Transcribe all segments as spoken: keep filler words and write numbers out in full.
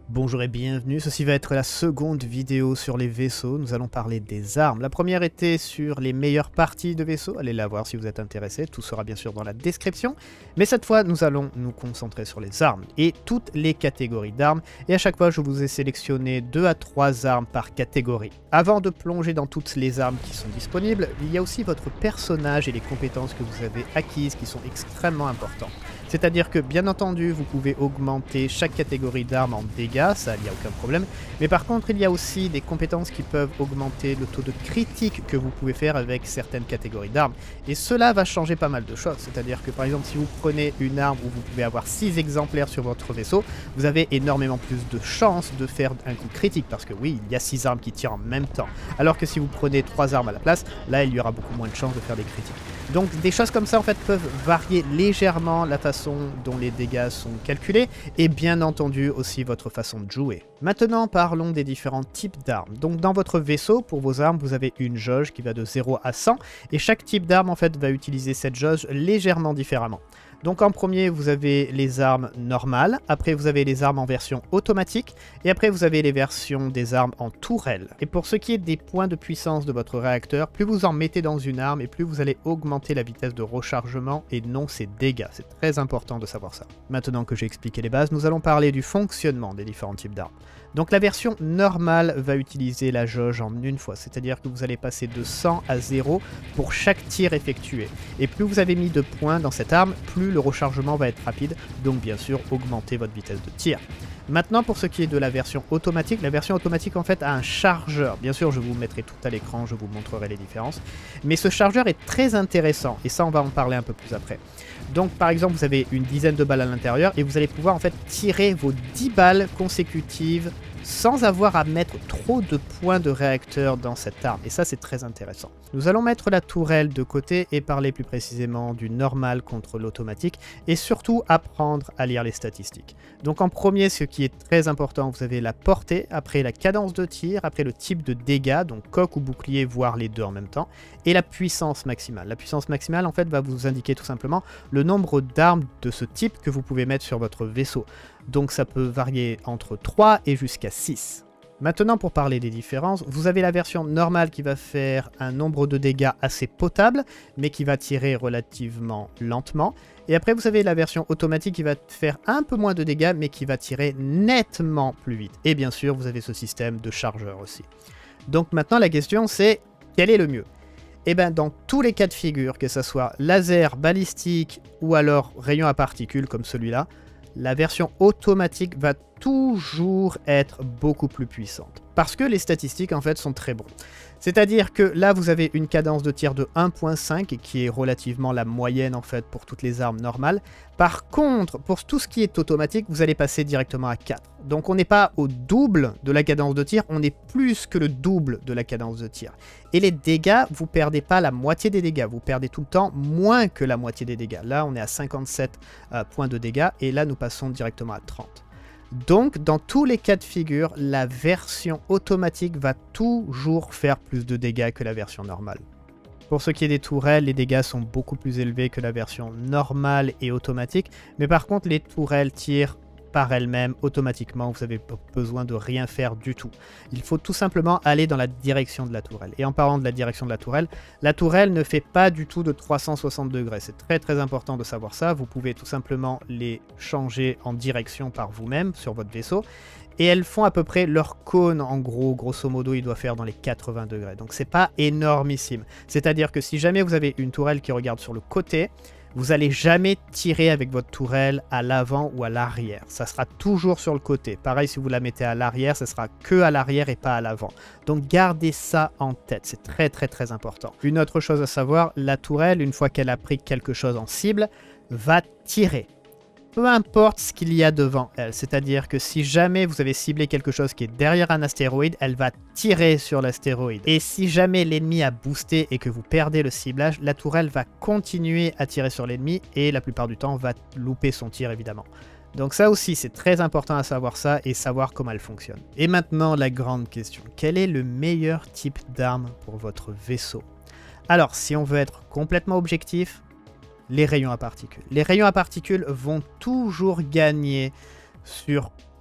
Bonjour et bienvenue, ceci va être la seconde vidéo sur les vaisseaux, nous allons parler des armes. La première était sur les meilleures parties de vaisseaux, allez la voir si vous êtes intéressé, tout sera bien sûr dans la description. Mais cette fois, nous allons nous concentrer sur les armes et toutes les catégories d'armes. Et à chaque fois, je vous ai sélectionné deux à trois armes par catégorie. Avant de plonger dans toutes les armes qui sont disponibles, il y a aussi votre personnage et les compétences que vous avez acquises qui sont extrêmement importantes. C'est-à-dire que, bien entendu, vous pouvez augmenter chaque catégorie d'armes en dégâts, ça, il n'y a aucun problème. Mais par contre, il y a aussi des compétences qui peuvent augmenter le taux de critique que vous pouvez faire avec certaines catégories d'armes. Et cela va changer pas mal de choses. C'est-à-dire que, par exemple, si vous prenez une arme où vous pouvez avoir six exemplaires sur votre vaisseau, vous avez énormément plus de chances de faire un coup critique. Parce que oui, il y a six armes qui tirent en même temps. Alors que si vous prenez trois armes à la place, là, il y aura beaucoup moins de chances de faire des critiques. Donc des choses comme ça en fait peuvent varier légèrement la façon dont les dégâts sont calculés et bien entendu aussi votre façon de jouer. Maintenant parlons des différents types d'armes. Donc dans votre vaisseau, pour vos armes, vous avez une jauge qui va de zéro à cent et chaque type d'arme en fait va utiliser cette jauge légèrement différemment. Donc en premier, vous avez les armes normales, après vous avez les armes en version automatique, et après vous avez les versions des armes en tourelle. Et pour ce qui est des points de puissance de votre réacteur, plus vous en mettez dans une arme, et plus vous allez augmenter la vitesse de rechargement et non ses dégâts. C'est très important de savoir ça. Maintenant que j'ai expliqué les bases, nous allons parler du fonctionnement des différents types d'armes. Donc la version normale va utiliser la jauge en une fois, c'est-à-dire que vous allez passer de cent à zéro pour chaque tir effectué. Et plus vous avez mis de points dans cette arme, plus le rechargement va être rapide, donc bien sûr augmenter votre vitesse de tir. Maintenant pour ce qui est de la version automatique, la version automatique en fait a un chargeur. Bien sûr je vous mettrai tout à l'écran, je vous montrerai les différences. Mais ce chargeur est très intéressant et ça on va en parler un peu plus après. Donc par exemple vous avez une dizaine de balles à l'intérieur et vous allez pouvoir en fait tirer vos dix balles consécutives sans avoir à mettre trop de points de réacteur dans cette arme. Et ça, c'est très intéressant. Nous allons mettre la tourelle de côté et parler plus précisément du normal contre l'automatique et surtout apprendre à lire les statistiques. Donc en premier, ce qui est très important, vous avez la portée, après la cadence de tir, après le type de dégâts, donc coque ou bouclier, voire les deux en même temps, et la puissance maximale. La puissance maximale, en fait, va vous indiquer tout simplement le nombre d'armes de ce type que vous pouvez mettre sur votre vaisseau. Donc ça peut varier entre trois et jusqu'à six. Maintenant pour parler des différences, vous avez la version normale qui va faire un nombre de dégâts assez potable, mais qui va tirer relativement lentement. Et après vous avez la version automatique qui va faire un peu moins de dégâts, mais qui va tirer nettement plus vite. Et bien sûr vous avez ce système de chargeur aussi. Donc maintenant la question c'est, quel est le mieux ? Et bien dans tous les cas de figure, que ce soit laser, balistique ou alors rayon à particules comme celui-là, la version automatique va toujours être beaucoup plus puissante. Parce que les statistiques en fait sont très bons. C'est-à-dire que là vous avez une cadence de tir de un virgule cinq qui est relativement la moyenne en fait pour toutes les armes normales. Par contre, pour tout ce qui est automatique, vous allez passer directement à quatre. Donc on n'est pas au double de la cadence de tir, on est plus que le double de la cadence de tir. Et les dégâts, vous perdez pas la moitié des dégâts, vous perdez tout le temps moins que la moitié des dégâts. Là on est à cinquante-sept euh, points de dégâts et là nous passons directement à trente. Donc, dans tous les cas de figure, la version automatique va toujours faire plus de dégâts que la version normale. Pour ce qui est des tourelles, les dégâts sont beaucoup plus élevés que la version normale et automatique, mais par contre, les tourelles tirent par elles-mêmes automatiquement, vous n'avez pas besoin de rien faire du tout. Il faut tout simplement aller dans la direction de la tourelle. Et en parlant de la direction de la tourelle, la tourelle ne fait pas du tout de trois cent soixante degrés. C'est très très important de savoir ça. Vous pouvez tout simplement les changer en direction par vous-même sur votre vaisseau. Et elles font à peu près leur cône, en gros, grosso modo, il doit faire dans les quatre-vingts degrés. Donc c'est pas énormissime. C'est-à-dire que si jamais vous avez une tourelle qui regarde sur le côté, vous n'allez jamais tirer avec votre tourelle à l'avant ou à l'arrière. Ça sera toujours sur le côté. Pareil, si vous la mettez à l'arrière, ça sera que à l'arrière et pas à l'avant. Donc gardez ça en tête. C'est très très très important. Une autre chose à savoir, la tourelle, une fois qu'elle a pris quelque chose en cible, va tirer. Peu importe ce qu'il y a devant elle. C'est-à-dire que si jamais vous avez ciblé quelque chose qui est derrière un astéroïde, elle va tirer sur l'astéroïde. Et si jamais l'ennemi a boosté et que vous perdez le ciblage, la tourelle va continuer à tirer sur l'ennemi et la plupart du temps va louper son tir évidemment. Donc ça aussi, c'est très important à savoir ça et savoir comment elle fonctionne. Et maintenant, la grande question. Quel est le meilleur type d'arme pour votre vaisseau? Alors, si on veut être complètement objectif, les rayons à particules. Les rayons à particules vont toujours gagner sur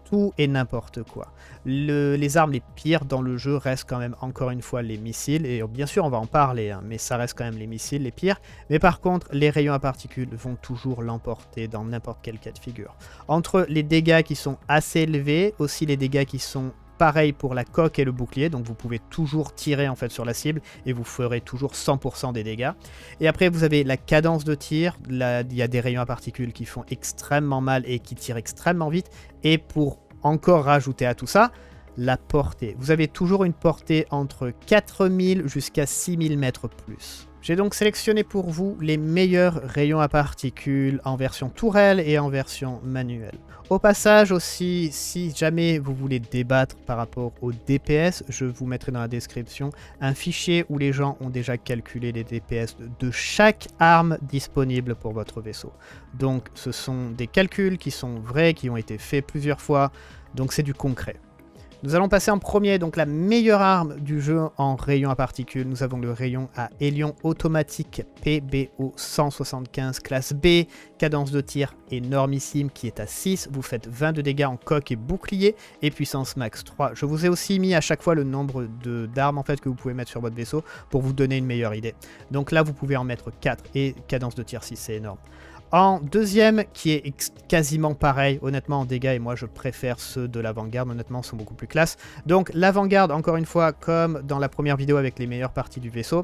tout et n'importe quoi. Le, les armes les pires dans le jeu restent quand même encore une fois les missiles, et bien sûr on va en parler, hein, mais ça reste quand même les missiles les pires. Mais par contre, les rayons à particules vont toujours l'emporter dans n'importe quel cas de figure. Entre les dégâts qui sont assez élevés, aussi les dégâts qui sont pareil pour la coque et le bouclier, donc vous pouvez toujours tirer en fait sur la cible et vous ferez toujours cent pour cent des dégâts. Et après vous avez la cadence de tir, là il y a des rayons à particules qui font extrêmement mal et qui tirent extrêmement vite. Et pour encore rajouter à tout ça, la portée. Vous avez toujours une portée entre quatre mille jusqu'à six mille mètres plus. J'ai donc sélectionné pour vous les meilleurs rayons à particules en version tourelle et en version manuelle. Au passage aussi, si jamais vous voulez débattre par rapport au D P S, je vous mettrai dans la description un fichier où les gens ont déjà calculé les D P S de chaque arme disponible pour votre vaisseau. Donc ce sont des calculs qui sont vrais, qui ont été faits plusieurs fois, donc c'est du concret. Nous allons passer en premier, donc la meilleure arme du jeu en rayon à particules. Nous avons le rayon à hélion automatique P B O cent soixante-quinze classe B, cadence de tir énormissime qui est à six. Vous faites vingt de dégâts en coque et bouclier et puissance max trois. Je vous ai aussi mis à chaque fois le nombre d'armes en fait que vous pouvez mettre sur votre vaisseau pour vous donner une meilleure idée. Donc là, vous pouvez en mettre quatre et cadence de tir six, c'est énorme. En deuxième, qui est quasiment pareil, honnêtement, en dégâts, et moi je préfère ceux de l'avant-garde, honnêtement, sont beaucoup plus classe. Donc l'avant-garde, encore une fois, comme dans la première vidéo avec les meilleures parties du vaisseau,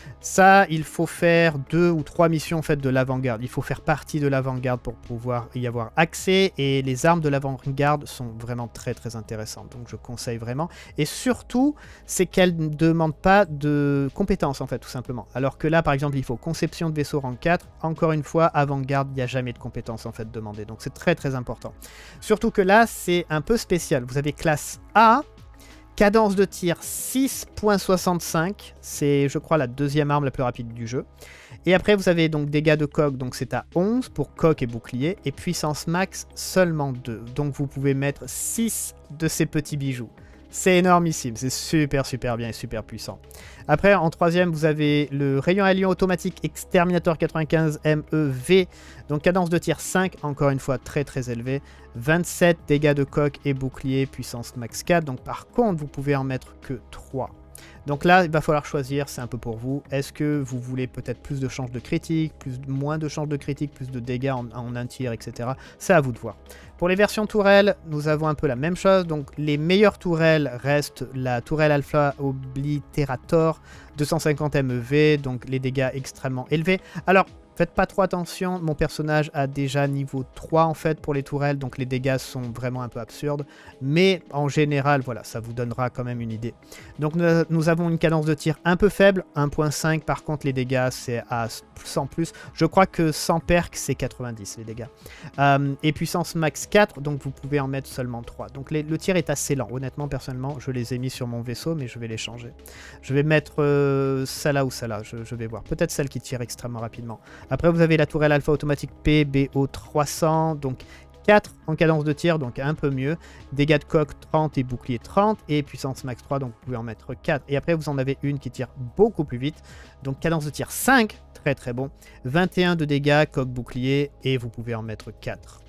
ça, il faut faire deux ou trois missions en fait de l'avant-garde. Il faut faire partie de l'avant-garde pour pouvoir y avoir accès, et les armes de l'avant-garde sont vraiment très très intéressantes, donc je conseille vraiment. Et surtout, c'est qu'elles ne demandent pas de compétences en fait, tout simplement. Alors que là, par exemple, il faut conception de vaisseau rang quatre, encore une fois, avant-garde, il n'y a jamais de compétences en fait demandées, donc c'est très très important. Surtout que là, c'est un peu spécial. Vous avez classe A, cadence de tir six virgule soixante-cinq, c'est je crois la deuxième arme la plus rapide du jeu. Et après vous avez donc dégâts de coque, donc c'est à onze pour coque et bouclier, et puissance max seulement deux. Donc vous pouvez mettre six de ces petits bijoux. C'est énormissime, c'est super super bien et super puissant. Après, en troisième, vous avez le rayon à lion automatique Exterminator quatre-vingt-quinze M E V. Donc cadence de tir cinq, encore une fois très très élevé. vingt-sept dégâts de coque et bouclier, puissance max quatre. Donc par contre, vous pouvez en mettre que trois. Donc là, il va falloir choisir, c'est un peu pour vous. Est-ce que vous voulez peut-être plus de chances de critique, plus, moins de chances de critique, plus de dégâts en, en un tir, et cetera. C'est à vous de voir. Pour les versions tourelles, nous avons un peu la même chose. Donc les meilleures tourelles restent la tourelle Alpha Obliterator deux cent cinquante M E V, donc les dégâts extrêmement élevés. Alors, faites pas trop attention, mon personnage a déjà niveau trois en fait pour les tourelles, donc les dégâts sont vraiment un peu absurdes. Mais en général, voilà, ça vous donnera quand même une idée. Donc nous, nous avons une cadence de tir un peu faible, un virgule cinq, par contre les dégâts c'est à cent plus. Je crois que sans perk c'est quatre-vingt-dix les dégâts. Euh, et puissance max quatre, donc vous pouvez en mettre seulement trois. Donc les, le tir est assez lent, honnêtement personnellement, je les ai mis sur mon vaisseau mais je vais les changer. Je vais mettre euh, celle-là ou celle-là, je, je vais voir. Peut-être celle qui tire extrêmement rapidement. Après, vous avez la tourelle alpha automatique P B O trois cents, donc quatre en cadence de tir, donc un peu mieux. Dégâts de coque trente et bouclier trente, et puissance max trois, donc vous pouvez en mettre quatre. Et après, vous en avez une qui tire beaucoup plus vite, donc cadence de tir cinq, très très bon. vingt et un de dégâts, coque bouclier, et vous pouvez en mettre quatre.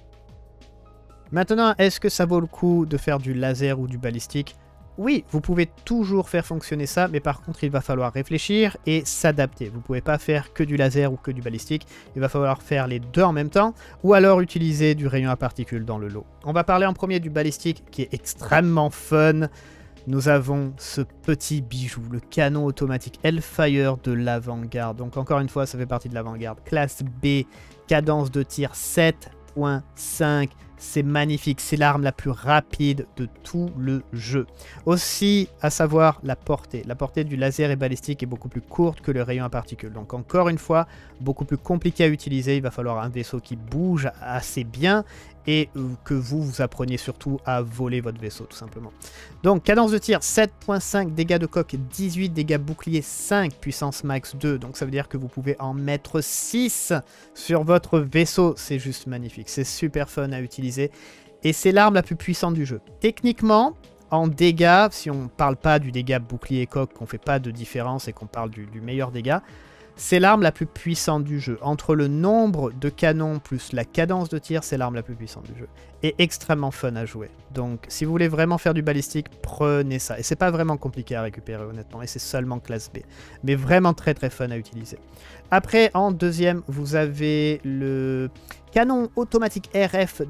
Maintenant, est-ce que ça vaut le coup de faire du laser ou du balistique ? Oui, vous pouvez toujours faire fonctionner ça, mais par contre, il va falloir réfléchir et s'adapter. Vous ne pouvez pas faire que du laser ou que du balistique. Il va falloir faire les deux en même temps, ou alors utiliser du rayon à particules dans le lot. On va parler en premier du balistique, qui est extrêmement fun. Nous avons ce petit bijou, le canon automatique Hellfire de l'avant-garde. Donc encore une fois, ça fait partie de l'avant-garde. Classe B, cadence de tir sept virgule cinq. C'est magnifique, c'est l'arme la plus rapide de tout le jeu. Aussi, à savoir la portée. La portée du laser et balistique est beaucoup plus courte que le rayon à particules. Donc encore une fois, beaucoup plus compliqué à utiliser. Il va falloir un vaisseau qui bouge assez bien et que vous, vous appreniez surtout à voler votre vaisseau, tout simplement. Donc, cadence de tir sept virgule cinq, dégâts de coque dix-huit, dégâts bouclier cinq, puissance max deux. Donc ça veut dire que vous pouvez en mettre six sur votre vaisseau. C'est juste magnifique, c'est super fun à utiliser. Et c'est l'arme la plus puissante du jeu. Techniquement, en dégâts, si on ne parle pas du dégât bouclier et coque, qu'on ne fait pas de différence et qu'on parle du, du meilleur dégât, c'est l'arme la plus puissante du jeu. Entre le nombre de canons plus la cadence de tir, c'est l'arme la plus puissante du jeu. Et extrêmement fun à jouer. Donc si vous voulez vraiment faire du balistique, prenez ça. Et c'est pas vraiment compliqué à récupérer honnêtement, et c'est seulement classe B. Mais vraiment très très fun à utiliser. Après, en deuxième, vous avez le canon automatique R F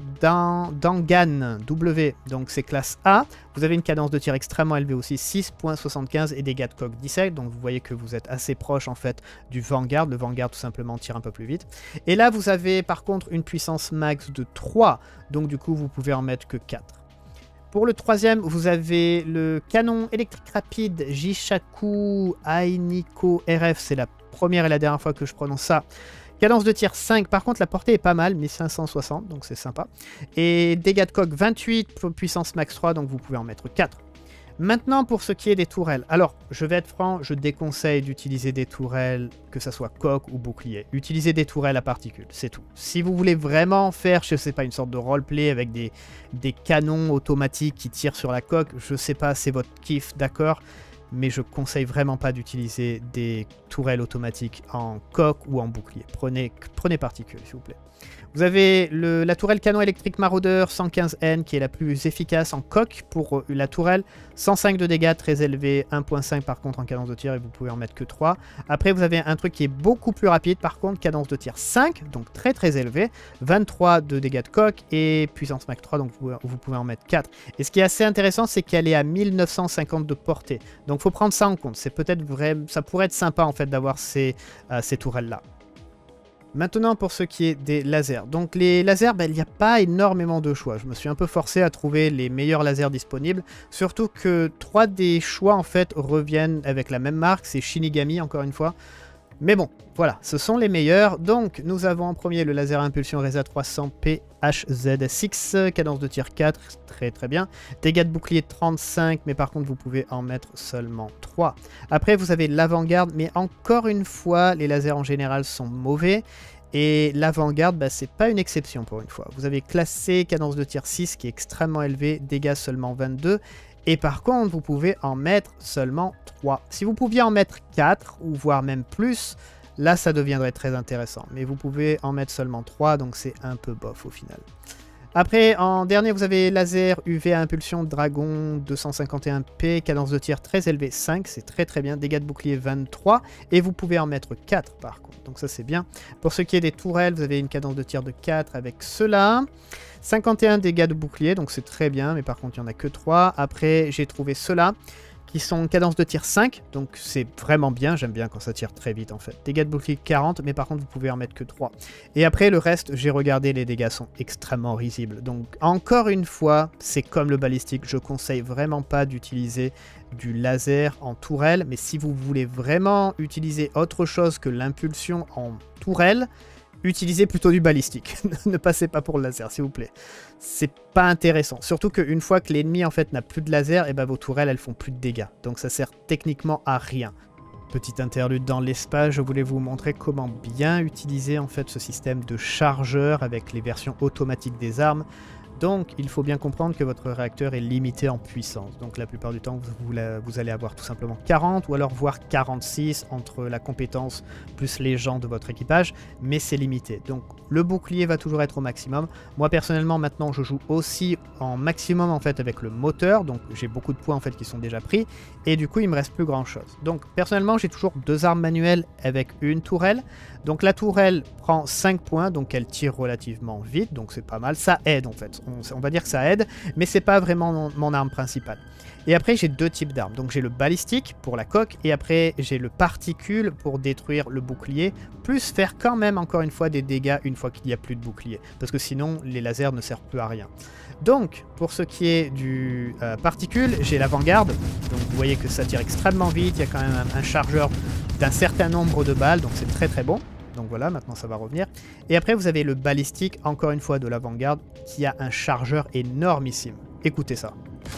d'Angan W, donc c'est classe A. Vous avez une cadence de tir extrêmement élevée aussi, six virgule soixante-quinze et dégâts de coque dix-sept. Donc vous voyez que vous êtes assez proche en fait du Vanguard. Le Vanguard tout simplement tire un peu plus vite. Et là vous avez par contre une puissance max de trois, donc du coup vous pouvez en mettre que quatre. Pour le troisième, vous avez le canon électrique rapide Jishaku Ainiko R F. C'est la première et la dernière fois que je prononce ça. Cadence de tir cinq, par contre la portée est pas mal, mille cinq cent soixante, donc c'est sympa. Et dégâts de coque vingt-huit, puissance max trois, donc vous pouvez en mettre quatre. Maintenant pour ce qui est des tourelles. Alors, je vais être franc, je déconseille d'utiliser des tourelles, que ce soit coque ou bouclier. Utilisez des tourelles à particules, c'est tout. Si vous voulez vraiment faire, je sais pas, une sorte de roleplay avec des, des canons automatiques qui tirent sur la coque, je sais pas, c'est votre kiff, d'accord ? Mais je conseille vraiment pas d'utiliser des tourelles automatiques en coque ou en bouclier. Prenez, prenez particule, s'il vous plaît. Vous avez le, la tourelle canon électrique maraudeur cent quinze N qui est la plus efficace en coque pour la tourelle. cent cinq de dégâts, très élevé, un virgule cinq par contre en cadence de tir et vous pouvez en mettre que trois. Après vous avez un truc qui est beaucoup plus rapide par contre, cadence de tir cinq, donc très très élevé. vingt-trois de dégâts de coque et puissance max trois, donc vous, vous pouvez en mettre quatre. Et ce qui est assez intéressant, c'est qu'elle est à mille neuf cent cinquante de portée. Donc il faut prendre ça en compte. C'est peut-être vrai, ça pourrait être sympa en fait d'avoir ces, euh, ces tourelles là. Maintenant pour ce qui est des lasers. Donc les lasers, ben, il n'y a pas énormément de choix. Je me suis un peu forcé à trouver les meilleurs lasers disponibles. Surtout que trois des choix en fait reviennent avec la même marque. C'est Shinigami encore une fois. Mais bon, voilà, ce sont les meilleurs. Donc nous avons en premier le laser à impulsion Reza trois cents P H Z six. Cadence de tir quatre, très très bien. Dégâts de bouclier trente-cinq, mais par contre vous pouvez en mettre seulement trois. Après vous avez l'avant-garde, mais encore une fois, les lasers en général sont mauvais. Et l'avant-garde, bah, c'est pas une exception pour une fois. Vous avez classé cadence de tir six qui est extrêmement élevé, dégâts seulement vingt-deux. Et par contre, vous pouvez en mettre seulement trois. Si vous pouviez en mettre quatre, ou voire même plus, là ça deviendrait très intéressant. Mais vous pouvez en mettre seulement trois, donc c'est un peu bof au final. Après, en dernier, vous avez laser U V à impulsion Dragon deux cent cinquante et un P, cadence de tir très élevée cinq, c'est très très bien, dégâts de bouclier vingt-trois, et vous pouvez en mettre quatre par contre, donc ça c'est bien. Pour ce qui est des tourelles, vous avez une cadence de tir de quatre avec cela, cinquante et un dégâts de bouclier, donc c'est très bien, mais par contre il n'y en a que trois. Après, j'ai trouvé cela, qui sont cadence de tir cinq, donc c'est vraiment bien, j'aime bien quand ça tire très vite en fait. Dégâts de bouclier quarante, mais par contre vous pouvez en mettre que trois. Et après le reste, j'ai regardé, les dégâts sont extrêmement risibles. Donc encore une fois, c'est comme le balistique, je conseille vraiment pas d'utiliser du laser en tourelle, mais si vous voulez vraiment utiliser autre chose que l'impulsion en tourelle, utilisez plutôt du balistique. Ne passez pas pour le laser, s'il vous plaît. C'est pas intéressant. Surtout qu'une fois que l'ennemi en fait n'a plus de laser, et ben vos tourelles elles font plus de dégâts. Donc ça sert techniquement à rien. Petite interlude dans l'espace, je voulais vous montrer comment bien utiliser en fait ce système de chargeur avec les versions automatiques des armes. Donc il faut bien comprendre que votre réacteur est limité en puissance. Donc la plupart du temps vous, vous allez avoir tout simplement quarante ou alors voire quarante-six entre la compétence plus les gens de votre équipage, mais c'est limité. Donc le bouclier va toujours être au maximum. Moi personnellement maintenant je joue aussi en maximum en fait avec le moteur, donc j'ai beaucoup de points en fait qui sont déjà pris et du coup il me reste plus grand chose. Donc personnellement j'ai toujours deux armes manuelles avec une tourelle. Donc la tourelle prend cinq points, donc elle tire relativement vite, donc c'est pas mal, ça aide en fait. On, on va dire que ça aide, mais c'est pas vraiment mon, mon arme principale. Et après j'ai deux types d'armes, donc j'ai le balistique pour la coque, et après j'ai le particule pour détruire le bouclier, plus faire quand même encore une fois des dégâts une fois qu'il n'y a plus de bouclier, parce que sinon les lasers ne servent plus à rien. Donc pour ce qui est du euh, particule, j'ai l'avant-garde, donc vous voyez que ça tire extrêmement vite, il y a quand même un, un chargeur d'un certain nombre de balles, donc c'est très très bon. Donc voilà, maintenant ça va revenir. Et après vous avez le balistique, encore une fois de l'avant-garde, qui a un chargeur énormissime. Écoutez ça.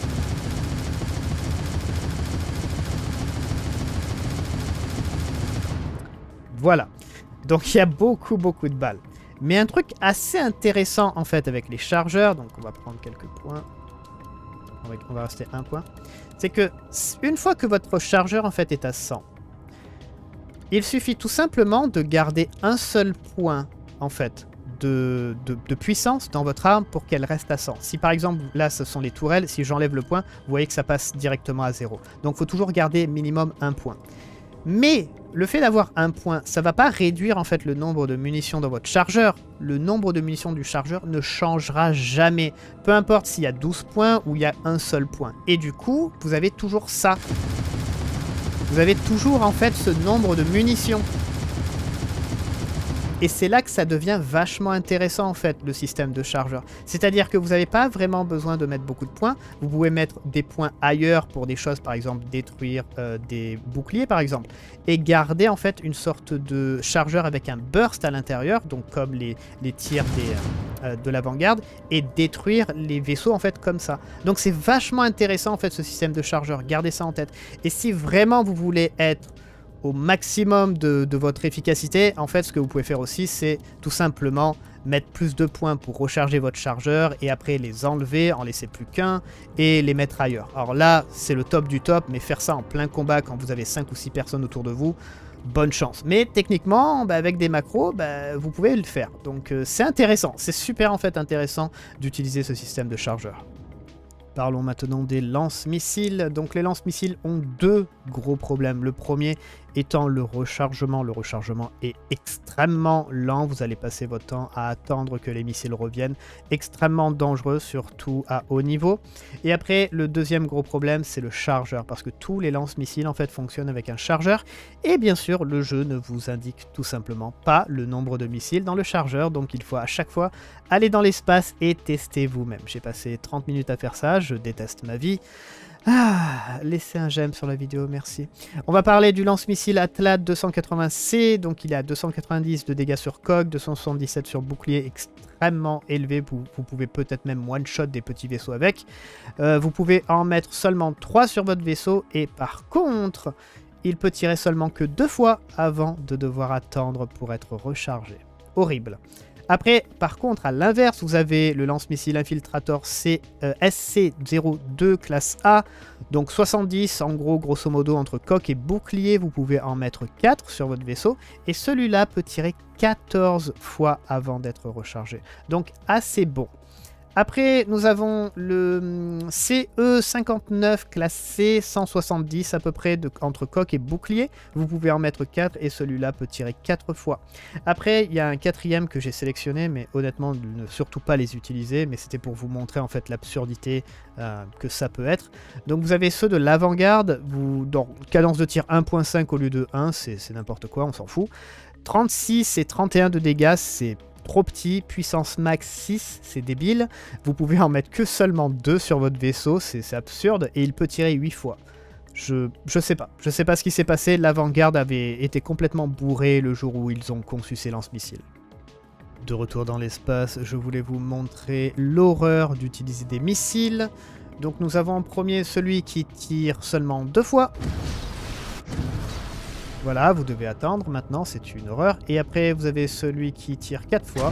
Voilà. Donc il y a beaucoup beaucoup de balles. Mais un truc assez intéressant en fait avec les chargeurs, donc on va prendre quelques points. On va, on va rester un point. C'est que une fois que votre chargeur en fait est à cent, il suffit tout simplement de garder un seul point, en fait, de, de, de puissance dans votre arme pour qu'elle reste à cent. Si par exemple, là, ce sont les tourelles, si j'enlève le point, vous voyez que ça passe directement à zéro. Donc, il faut toujours garder minimum un point. Mais le fait d'avoir un point, ça ne va pas réduire en fait le nombre de munitions dans votre chargeur. Le nombre de munitions du chargeur ne changera jamais. Peu importe s'il y a douze points ou il y a un seul point. Et du coup, vous avez toujours ça. Vous avez toujours en fait ce nombre de munitions. Et c'est là que ça devient vachement intéressant en fait, le système de chargeur. C'est-à-dire que vous n'avez pas vraiment besoin de mettre beaucoup de points. Vous pouvez mettre des points ailleurs pour des choses, par exemple détruire euh, des boucliers par exemple. Et garder en fait une sorte de chargeur avec un burst à l'intérieur, donc comme les, les tirs des, euh, de l'avant-garde, et détruire les vaisseaux en fait comme ça. Donc c'est vachement intéressant en fait ce système de chargeur. Gardez ça en tête. Et si vraiment vous voulez être au maximum de, de votre efficacité, en fait ce que vous pouvez faire aussi c'est tout simplement mettre plus de points pour recharger votre chargeur et après les enlever, en laisser plus qu'un et les mettre ailleurs. Alors là c'est le top du top, mais faire ça en plein combat quand vous avez cinq ou six personnes autour de vous, bonne chance. Mais techniquement, bah, avec des macros, bah, vous pouvez le faire. Donc euh, c'est intéressant, c'est super en fait intéressant d'utiliser ce système de chargeur. Parlons maintenant des lance-missiles. Donc les lance-missiles ont deux gros problèmes. Le premier étant le rechargement. Le rechargement est extrêmement lent. Vous allez passer votre temps à attendre que les missiles reviennent. Extrêmement dangereux, surtout à haut niveau. Et après, le deuxième gros problème, c'est le chargeur. Parce que tous les lance-missiles en fait fonctionnent avec un chargeur. Et bien sûr, le jeu ne vous indique tout simplement pas le nombre de missiles dans le chargeur. Donc il faut à chaque fois aller dans l'espace et tester vous-même. J'ai passé trente minutes à faire ça. Je déteste ma vie. Ah, laissez un j'aime sur la vidéo, merci. On va parler du lance-missile Atlat deux cent quatre-vingts C. Donc il est à deux cent quatre-vingt-dix de dégâts sur coque, deux cent soixante-dix-sept sur bouclier, extrêmement élevé. Vous, vous pouvez peut-être même one-shot des petits vaisseaux avec. Euh, vous pouvez en mettre seulement trois sur votre vaisseau. Et par contre, il peut tirer seulement que deux fois avant de devoir attendre pour être rechargé. Horrible. Après, par contre, à l'inverse, vous avez le lance-missile Infiltrator C, euh, S C zéro deux classe A. Donc soixante-dix, en gros, grosso modo, entre coque et bouclier. Vous pouvez en mettre quatre sur votre vaisseau. Et celui-là peut tirer quatorze fois avant d'être rechargé. Donc assez bon. Après, nous avons le C E cinquante-neuf classe C, cent soixante-dix à peu près de, entre coque et bouclier. Vous pouvez en mettre quatre et celui-là peut tirer quatre fois. Après, il y a un quatrième que j'ai sélectionné, mais honnêtement, ne surtout pas les utiliser. Mais c'était pour vous montrer en fait l'absurdité euh, que ça peut être. Donc vous avez ceux de l'avant-garde. Vous dans cadence de tir un point cinq au lieu de un, c'est n'importe quoi, on s'en fout. trente-six et trente et un de dégâts, c'est trop petit. Puissance max six, c'est débile. Vous pouvez en mettre que seulement deux sur votre vaisseau, c'est absurde. Et il peut tirer huit fois. Je, je sais pas. Je sais pas ce qui s'est passé. L'avant-garde avait été complètement bourré le jour où ils ont conçu ces lance-missiles. De retour dans l'espace, je voulais vous montrer l'horreur d'utiliser des missiles. Donc nous avons en premier celui qui tire seulement deux fois. Voilà, vous devez attendre maintenant, c'est une horreur. Et après, vous avez celui qui tire quatre fois.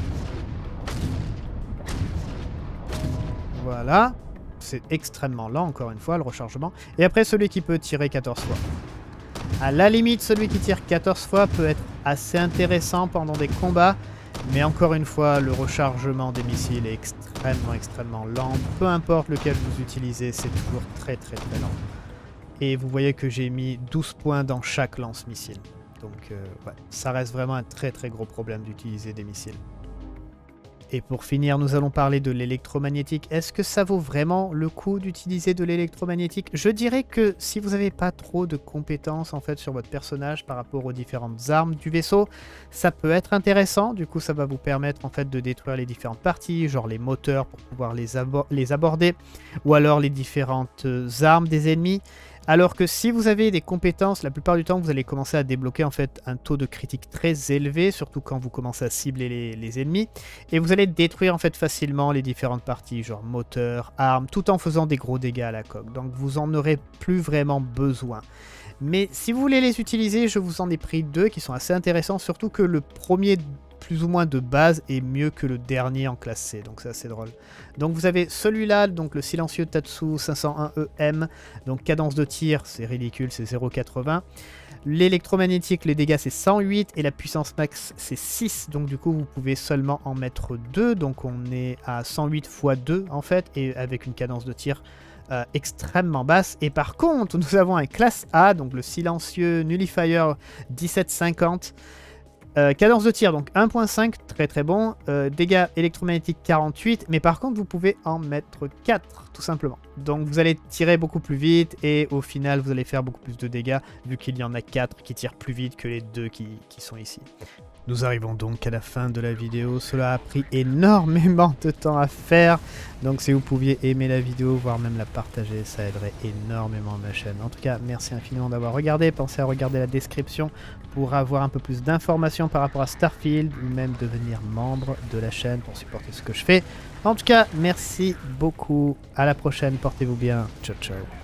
Voilà. C'est extrêmement lent, encore une fois, le rechargement. Et après, celui qui peut tirer quatorze fois. À la limite, celui qui tire quatorze fois peut être assez intéressant pendant des combats. Mais encore une fois, le rechargement des missiles est extrêmement, extrêmement lent. Peu importe lequel vous utilisez, c'est toujours très, très, très lent. Et vous voyez que j'ai mis douze points dans chaque lance-missile. Donc euh, ouais, ça reste vraiment un très très gros problème d'utiliser des missiles. Et pour finir, nous allons parler de l'électromagnétique. Est-ce que ça vaut vraiment le coup d'utiliser de l'électromagnétique? Je dirais que si vous n'avez pas trop de compétences en fait sur votre personnage par rapport aux différentes armes du vaisseau, ça peut être intéressant. Du coup, ça va vous permettre en fait de détruire les différentes parties, genre les moteurs pour pouvoir les, abo les aborder, ou alors les différentes armes des ennemis. Alors que si vous avez des compétences, la plupart du temps, vous allez commencer à débloquer en fait un taux de critique très élevé, surtout quand vous commencez à cibler les, les ennemis. Et vous allez détruire en fait facilement les différentes parties, genre moteur, armes, tout en faisant des gros dégâts à la coque. Donc vous en aurez plus vraiment besoin. Mais si vous voulez les utiliser, je vous en ai pris deux qui sont assez intéressants, surtout que le premier plus ou moins de base et mieux que le dernier en classe C, donc c'est assez drôle. Donc vous avez celui-là, donc le silencieux Tatsu cinq cent un E M, donc cadence de tir, c'est ridicule, c'est zéro virgule quatre-vingts. L'électromagnétique, les dégâts c'est cent huit et la puissance max c'est six, donc du coup vous pouvez seulement en mettre deux, donc on est à cent huit fois deux en fait, et avec une cadence de tir euh, extrêmement basse. Et par contre, nous avons un classe A, donc le silencieux Nullifier dix-sept cinquante, Euh, cadence de tir, donc un virgule cinq, très très bon. Euh, dégâts électromagnétiques quarante-huit, mais par contre vous pouvez en mettre quatre, tout simplement. Donc vous allez tirer beaucoup plus vite et au final vous allez faire beaucoup plus de dégâts vu qu'il y en a quatre qui tirent plus vite que les deux qui, qui sont ici. Nous arrivons donc à la fin de la vidéo, cela a pris énormément de temps à faire, donc si vous pouviez aimer la vidéo, voire même la partager, ça aiderait énormément ma chaîne. En tout cas, merci infiniment d'avoir regardé, pensez à regarder la description pour avoir un peu plus d'informations par rapport à Starfield, ou même devenir membre de la chaîne pour supporter ce que je fais. En tout cas, merci beaucoup, à la prochaine, portez-vous bien, ciao ciao.